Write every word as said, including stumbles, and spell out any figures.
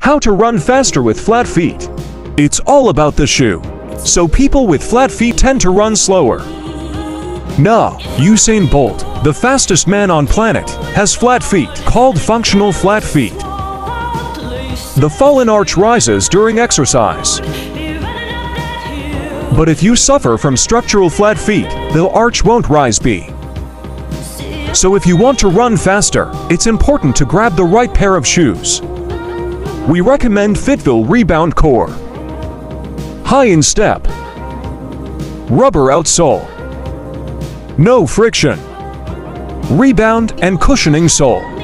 How to run faster with flat feet. It's all about the shoe. So people with flat feet tend to run slower. Nah, Usain Bolt, the fastest man on planet, has flat feet, called functional flat feet. The fallen arch rises during exercise. But if you suffer from structural flat feet, the arch won't rise be. So if you want to run faster, it's important to grab the right pair of shoes. We recommend Fitville Rebound Core. High in step. Rubber outsole. No friction. Rebound and cushioning sole.